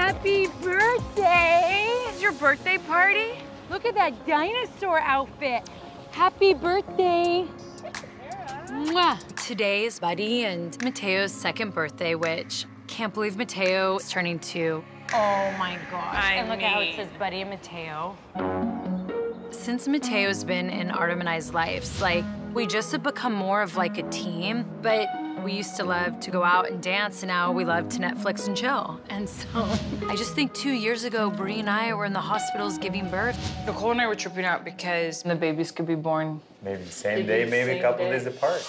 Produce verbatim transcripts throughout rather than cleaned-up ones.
Happy birthday! It's your birthday party? Look at that dinosaur outfit. Happy birthday. Mwah. Today is Buddy and Mateo's second birthday, which can't believe Mateo is turning two. Oh my gosh. I and look mean... at how it says Buddy and Mateo. Since Mateo's been in Artem and I's lives, like, we just have become more of like a team, but we used to love to go out and dance, and now we love to Netflix and chill. And so, I just think two years ago, Brie and I were in the hospitals giving birth. Nicole and I were tripping out because the babies could be born. Maybe the same day, maybe a couple days apart.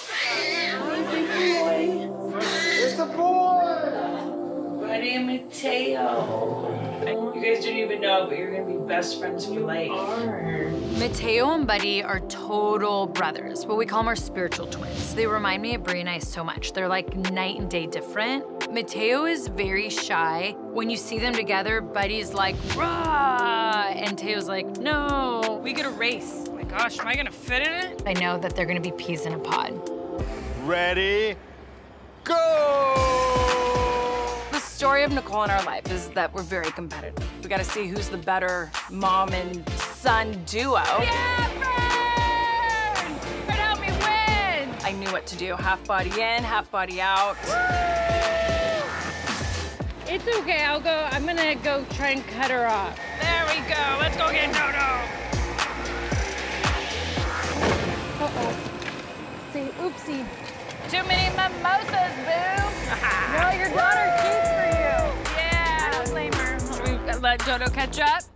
It's a boy! Buddy and Mateo. You guys didn't even know, but you're gonna be best friends for life. Mateo and Buddy are total brothers, but we call them our spiritual twins. They remind me of Brie and I so much. They're like night and day different. Mateo is very shy. When you see them together, Buddy's like, rah! And Teo's like, no. We get a race. Oh my gosh, am I gonna fit in it? I know that they're gonna be peas in a pod. Ready, go! The story of Nicole in our life is that we're very competitive. We gotta see who's the better mom and son duo. Yeah, Fern! Fern, help me win! I knew what to do. Half body in, half body out. It's okay, I'll go, I'm gonna go try and cut her off. There we go. Let's go get Dodo. Uh-oh. See, oopsie. Too many mimosas, boo. No, your daughter cheats for you. Yeah. I don't blame her. Should we let Dodo catch up?